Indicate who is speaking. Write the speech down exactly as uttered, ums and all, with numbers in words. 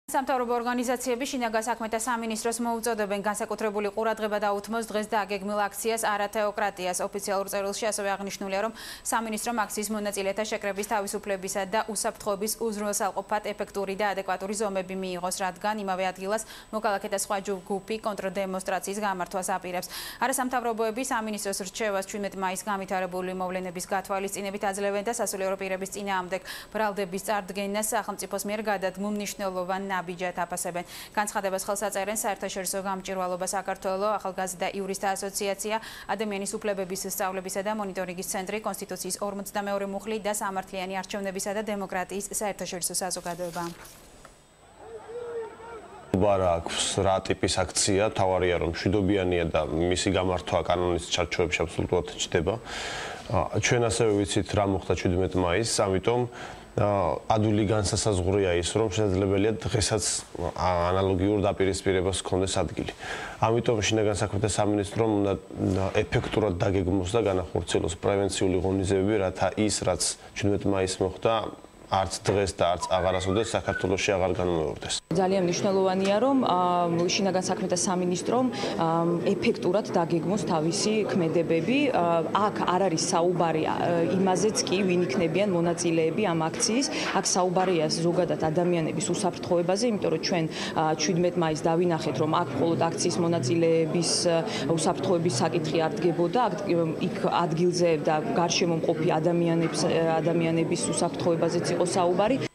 Speaker 1: სამთავრობო ორგანიზაციები შინაგან საქმეთა სამინისტროს მოუწოდებენ განსაკუთრებული ყურადღება დაუთმოს დღეს დაგეგმილ აქციას არათეოკრატიას. ოფიციალურ წერილში ასევე აღნიშნულია, რომ სამინისტრომ აქციის მონაწილეთა შეკრების თავისუფლებისა და უსაფრთხოების უზრუნველსაყოფად ეფექტური და ადეკვატური ზომები მიიღოს, რადგან იმავე ადგილას მოქალაქეთა სხვა ჯგუფი კონტრდემონსტრაციის გამართვას აპირებს. არასამთავრობოები სამინისტროს რჩევას ჩვიდმეტ მაისს განვითარებული მოვლენების გათვალისწინებით აძლევენ და სასულიერო პირების წინააღმდეგ ბრალდების წარდგენას სახელმწიფოს მიერ გადადგმულ მნიშვნელოვან ნაბიჯად აფასებენ. განცხადებას ხელს აწერენ საერთაშორისო გამჭვირვალობა საქართველოს, ახალგაზრდა იურისტთა ასოციაცია, ადამიანის უფლებების სწავლებისა და მონიტორინგის ცენტრი, კონსტიტუციის ორმოცდამეორე მუხლი და სამართლიანი არჩევნებისა და დემოკრატიის საერთაშორისო საზოგადოება.
Speaker 2: Ubara აქვს რა ტიპის აქცია, თავარია რომ მშვიდობიანია და მისი გამართვა კანონის ჩარჩოებში აბსოლუტურად ჩდება. ჩვენ ასევე ვიცით რა მოხდა ჩვიდმეტ მაისს, ამიტომ ადვილი განსასაზღვრია ის, რომ შესაძლებელია დღესაც ანალოგიურ დაპირისპირებას ჰქონდეს ადგილი. ამიტომ შინაგან საქმეთა სამინისტრომ უნდა ეფექტურად დაგეგმოს და განახორციელოს პრევენციული ღონისძიებები, რათა ის, რაც ჩვიდმეტ მაისს მოხდა, არც დღეს და არც აღარასოდეს საქართველოში აღარ განმეორდეს.
Speaker 3: ძალიან მნიშვნელოვანია, რომ შინაგან საქმეთა სამინისტრომ ეფექტურად დაგეგმოს თავისი ქმედებები. აქ არ არის საუბარი იმაზეც კი, ვინ იქნებიან მონაწილეები ამ აქციის. აქ საუბარია ზოგადად ადამიანების უსაფრთხოებაზე, იმიტომ რომ ჩვენ ჩვიდმეტ მაისს დავინახეთ, რომ აქ მხოლოდ აქციის მონაწილეების უსაფრთხოების საკითხი არ დგებოდა, იქ ადგილზე და გარშემო მყოფი ადამიანების ადამიანების უსაფრთხოებაზეც იყო საუბარი.